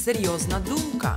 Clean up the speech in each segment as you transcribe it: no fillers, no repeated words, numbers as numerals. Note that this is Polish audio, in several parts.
Серйозна думка.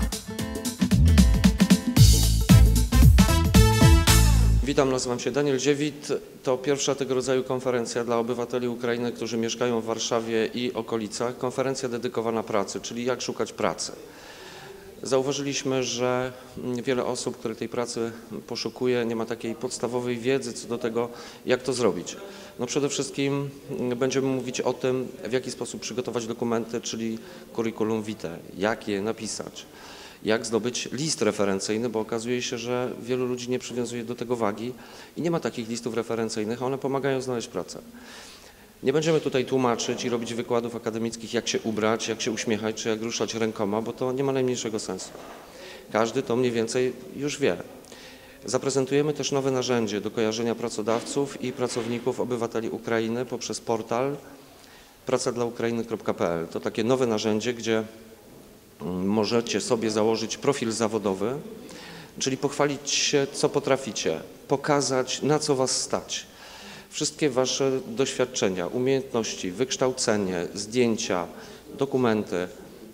Witam, nazywam się Daniel Dziewit. To pierwsza tego rodzaju konferencja dla obywateli Ukrainy, którzy mieszkają w Warszawie i okolicach. Konferencja dedykowana pracy, czyli jak szukać pracy. Zauważyliśmy, że wiele osób, które tej pracy poszukuje, nie ma takiej podstawowej wiedzy co do tego, jak to zrobić. No przede wszystkim będziemy mówić o tym, w jaki sposób przygotować dokumenty, czyli curriculum vitae, jak je napisać, jak zdobyć list referencyjny, bo okazuje się, że wielu ludzi nie przywiązuje do tego wagi i nie ma takich listów referencyjnych, a one pomagają znaleźć pracę. Nie będziemy tutaj tłumaczyć i robić wykładów akademickich, jak się ubrać, jak się uśmiechać, czy jak ruszać rękoma, bo to nie ma najmniejszego sensu. Każdy to mniej więcej już wie. Zaprezentujemy też nowe narzędzie do kojarzenia pracodawców i pracowników obywateli Ukrainy poprzez portal pracadlaukrainy.pl. To takie nowe narzędzie, gdzie możecie sobie założyć profil zawodowy, czyli pochwalić się, co potraficie, pokazać, na co was stać. Wszystkie wasze doświadczenia, umiejętności, wykształcenie, zdjęcia, dokumenty.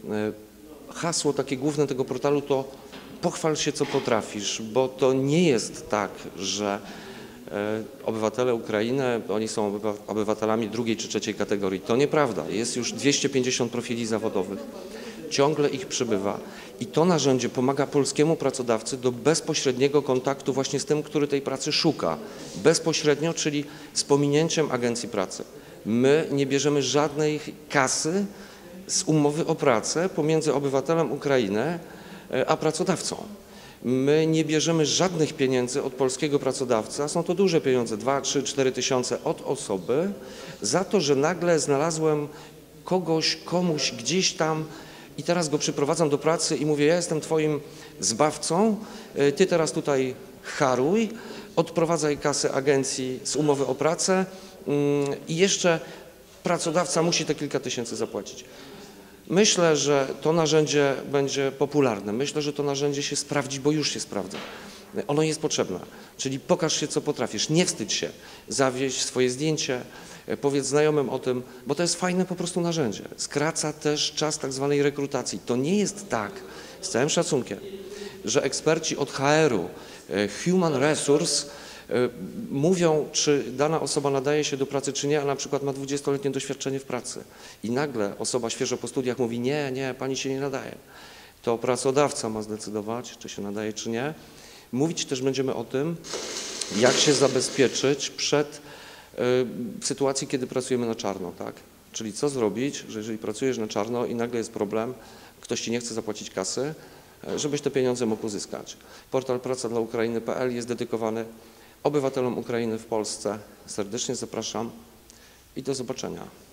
Hasło takie główne tego portalu to pochwal się, co potrafisz, bo to nie jest tak, że obywatele Ukrainy, oni są obywatelami drugiej czy trzeciej kategorii. To nieprawda. Jest już 250 profili zawodowych. Ciągle ich przybywa i to narzędzie pomaga polskiemu pracodawcy do bezpośredniego kontaktu właśnie z tym, który tej pracy szuka. Bezpośrednio, czyli z pominięciem agencji pracy. My nie bierzemy żadnej kasy z umowy o pracę pomiędzy obywatelem Ukrainy a pracodawcą. My nie bierzemy żadnych pieniędzy od polskiego pracodawcy, a są to duże pieniądze, 2, 3, 4 tysiące od osoby, za to, że nagle znalazłem komuś gdzieś tam i teraz go przyprowadzam do pracy i mówię, ja jestem twoim zbawcą, ty teraz tutaj haruj, odprowadzaj kasę agencji z umowy o pracę i jeszcze pracodawca musi te kilka tysięcy zapłacić. Myślę, że to narzędzie będzie popularne. Myślę, że to narzędzie się sprawdzi, bo już się sprawdza. Ono jest potrzebne, czyli pokaż się, co potrafisz, nie wstydź się, zawieź swoje zdjęcie, powiedz znajomym o tym, bo to jest fajne po prostu narzędzie. Skraca też czas tak zwanej rekrutacji. To nie jest tak, z całym szacunkiem, że eksperci od HR-u, Human Resource, mówią, czy dana osoba nadaje się do pracy, czy nie, a na przykład ma 20-letnie doświadczenie w pracy. I nagle osoba świeżo po studiach mówi, nie, pani się nie nadaje. To pracodawca ma zdecydować, czy się nadaje, czy nie. Mówić też będziemy o tym, jak się zabezpieczyć przed w sytuacji, kiedy pracujemy na czarno, tak? Czyli co zrobić, że jeżeli pracujesz na czarno i nagle jest problem, ktoś ci nie chce zapłacić kasy, żebyś te pieniądze mógł uzyskać. Portal pracadlaukrainy.pl jest dedykowany obywatelom Ukrainy w Polsce. Serdecznie zapraszam i do zobaczenia.